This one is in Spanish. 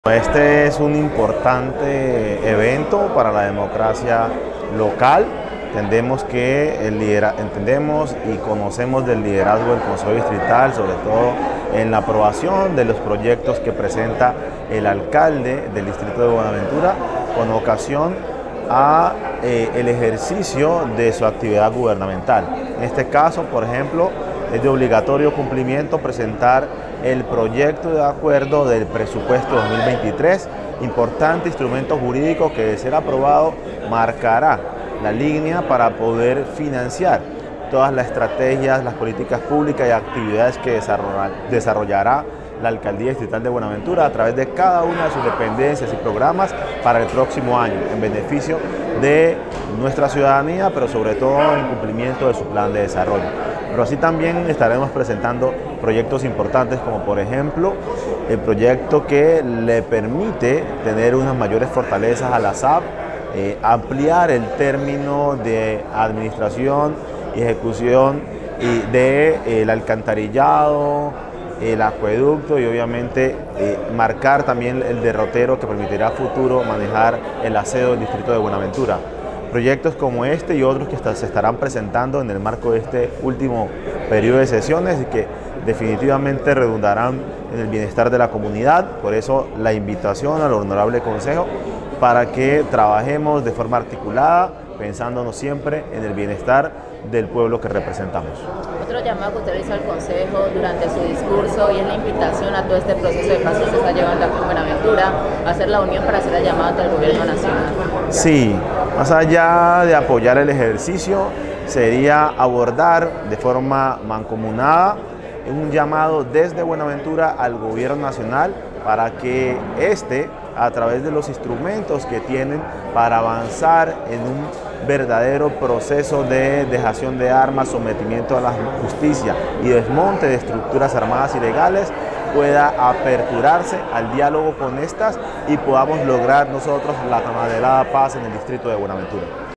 Este es un importante evento para la democracia local. Entendemos y conocemos del liderazgo del Consejo Distrital, sobre todo en la aprobación de los proyectos que presenta el alcalde del distrito de Buenaventura con ocasión a el ejercicio de su actividad gubernamental. En este caso, por ejemplo, es de obligatorio cumplimiento presentar el proyecto de acuerdo del presupuesto 2023, importante instrumento jurídico que, de ser aprobado, marcará la línea para poder financiar todas las estrategias, las políticas públicas y actividades que desarrollará la Alcaldía Distrital de Buenaventura a través de cada una de sus dependencias y programas para el próximo año, en beneficio de nuestra ciudadanía, pero sobre todo en cumplimiento de su plan de desarrollo. Pero así también estaremos presentando proyectos importantes, como por ejemplo el proyecto que le permite tener unas mayores fortalezas a la SAB, ampliar el término de administración y ejecución del alcantarillado, el acueducto, y obviamente marcar también el derrotero que permitirá a futuro manejar el aseo del distrito de Buenaventura. Proyectos como este y otros que se estarán presentando en el marco de este último periodo de sesiones y que definitivamente redundarán en el bienestar de la comunidad. Por eso la invitación al honorable consejo para que trabajemos de forma articulada, pensándonos siempre en el bienestar del pueblo que representamos. Otro llamado que usted hizo al Consejo durante su discurso, y es la invitación a todo este proceso de paz que se está llevando aquí en Buenaventura, a hacer la unión para hacer el llamado ante el gobierno nacional. Sí, más allá de apoyar el ejercicio, sería abordar de forma mancomunada un llamado desde Buenaventura al gobierno nacional para que a través de los instrumentos que tienen para avanzar en un verdadero proceso de dejación de armas, sometimiento a la justicia y desmonte de estructuras armadas ilegales, pueda aperturarse al diálogo con estas y podamos lograr nosotros la tan anhelada paz en el distrito de Buenaventura.